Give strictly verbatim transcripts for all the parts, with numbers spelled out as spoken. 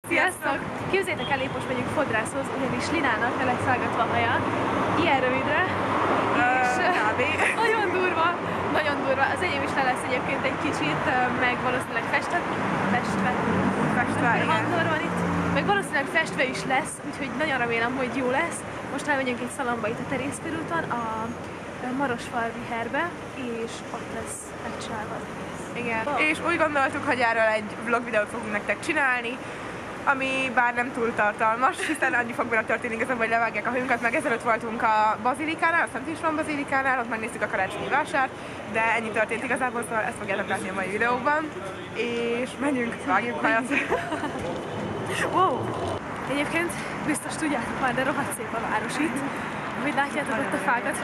Sziasztok! Képzeljétek el, épp most megyünk fodrászhoz, ugyanis Linának le lett szállgatva a haja, ilyen rövidre, és uh, nagyon durva, nagyon durva. Az enyém is le lesz egyébként egy kicsit, meg valószínűleg festve, festve, festve, igen. Van itt, meg valószínűleg festve is lesz, úgyhogy nagyon remélem, hogy jó lesz. Most elmegyünk egy szalomba itt a Terészkörúton, a Marosfalvi Herbe, és ott lesz megcsinálva az egész. Igen, és úgy gondoltuk, hogy erről egy vlog videót fogunk nektek csinálni, ami bár nem túl tartalmas, hiszen annyi fog benne történni igazából, hogy levágják a hajunkat, meg ezelőtt voltunk a Bazilikánál, a Szent István Bazilikánál, ott megnéztük a karácsonyi vásárt, de ennyi történt igazából, szóval ezt fogjátok látni a mai videóban, és menjünk, vágjuk hajat. Wow! Egyébként biztos tudjátok már, de rohadt szép a város itt, ahogy látjátok ott a fákat.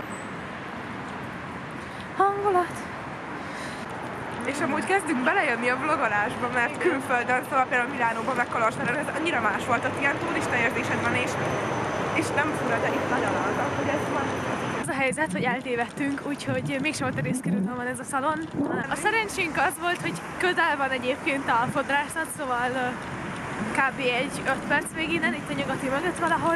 Hangulat! És amúgy kezdünk belejönni a vlogolásba, mert külföldön, szóval például Milánóban, meg Kolozsváron, ez annyira más volt, ott ilyen turista érzésed van, és, és nem fura, de itt nagyon az, hogy ez van. Az a helyzet, hogy eltévedtünk, úgyhogy mégsem a Terészkörúton van ez a szalon. A szerencsénk az volt, hogy közel van egyébként a fodrászat, szóval kb. egy öt perc még innen, itt a Nyugati mögött valahol.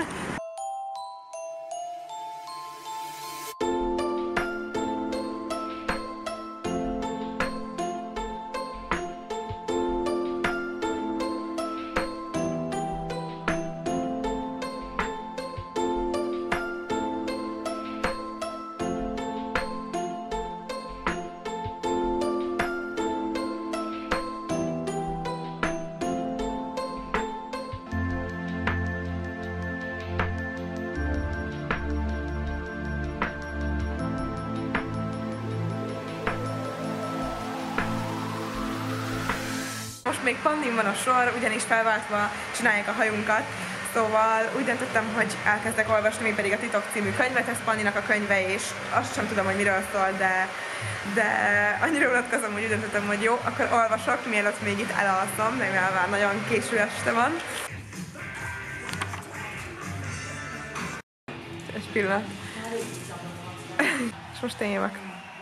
Most még Pannin van a sor, ugyanis felváltva csinálják a hajunkat, szóval úgy döntöttem, hogy elkezdek olvasni, még pedig a Titok című könyvet, ez Panninak a könyve, és azt sem tudom, hogy miről szól, de, de annyira unatkozom, hogy úgy döntöttem, hogy jó, akkor olvasok, mielőtt még itt elalszom, de mivel már nagyon késő este van. Egy pillanat. És most én jövök.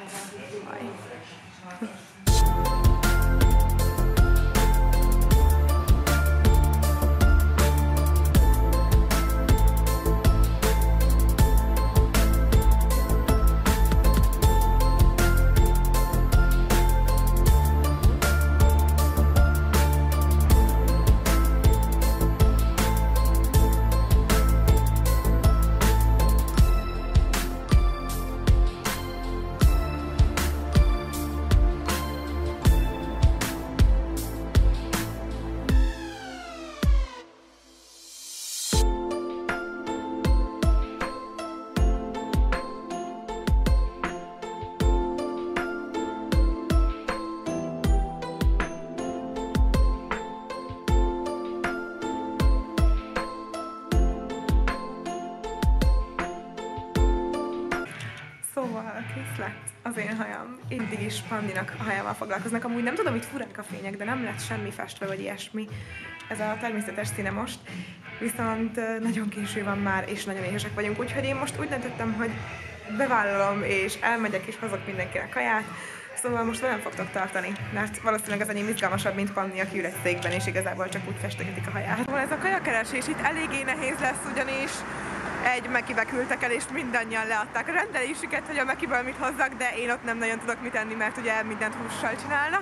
Szóval kész lett az én hajam. Mindig is Panninak a hajával foglalkoznak. Amúgy nem tudom, itt furák a fények, de nem lett semmi festve vagy ilyesmi. Ez a természetes színe most. Viszont nagyon késő van már, és nagyon éhesek vagyunk. Úgyhogy én most úgy döntöttem, hogy bevállalom, és elmegyek, és hozok mindenkinek kaját. Szóval most velem fogtok tartani, mert valószínűleg az enyém izgalmasabb, mint Panni, aki ül egy székben, és igazából csak úgy festegetik a haját. Szóval ez a kajakeresés itt eléggé nehéz lesz, ugyanis egy Mekibe küldtek el, és mindannyian leadták a rendelésüket, hogy a Mekiből mit hozzak, de én ott nem nagyon tudok mit enni, mert ugye mindent hússal csinálnak.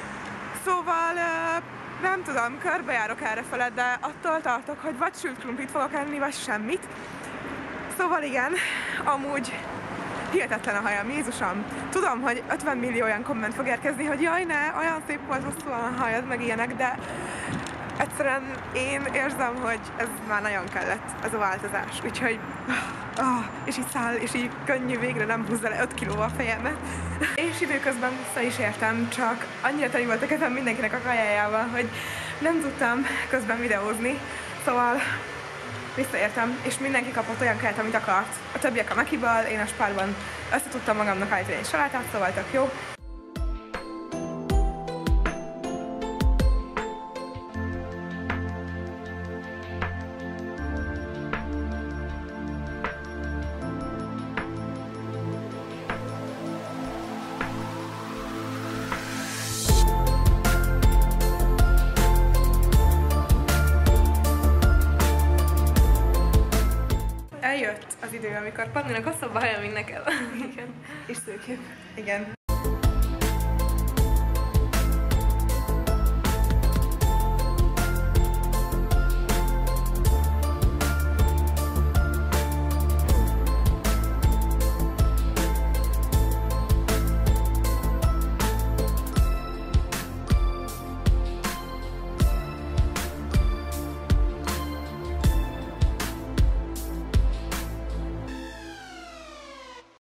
Szóval nem tudom, körbejárok errefele, de attól tartok, hogy vagy sült krumplit fogok enni, vagy semmit. Szóval igen, amúgy hihetetlen a hajam, Jézusom. Tudom, hogy ötven millió olyan komment fog érkezni, hogy jaj ne, olyan szép volt, hosszú a hajad, meg ilyenek, de egyszerűen én érzem, hogy ez már nagyon kellett, ez a változás, úgyhogy oh, és így száll, és így könnyű, végre nem húzza le öt kilóval a fejemet. És időközben vissza is értem, csak annyira teli volt a kezem mindenkinek a kajájával, hogy nem tudtam közben videózni, szóval visszaértem, és mindenki kapott olyan kaját, amit akart. A többiek a Mekiből, én a Spárban össze tudtam magamnak állítani egy salátát, szóval tök jó. idő, amikor Panninak hosszabb a haja, mint neked. Igen. És szőkébb. Igen.